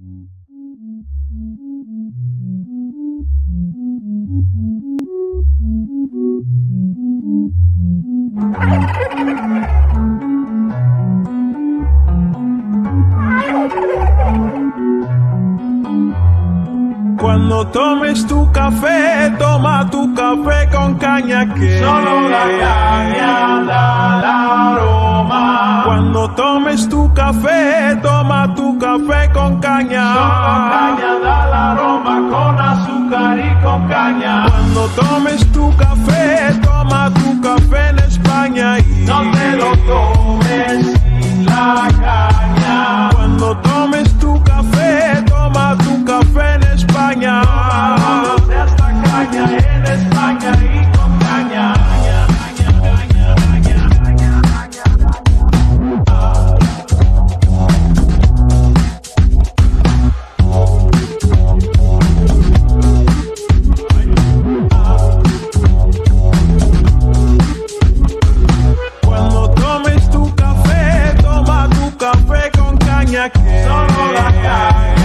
Cuando tomes tu café, toma tu café con caña que solo la caña da el aroma. Cuando tomes tu café, toma tu café con caña. Solo caña da el aroma, con azúcar y con caña. Cuando tomes tu café, toma tu café en España y no te lo tomes sin la caña. Cuando tomes tu café, toma tu café en España. Tomándose hasta caña en España y con caña. Cuando tomes tu café, toma tu café con caña que solo la caña